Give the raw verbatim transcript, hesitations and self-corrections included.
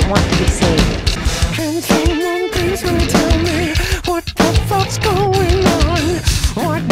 don't want to be saved. Can someone please tell me what the fuck's going on? What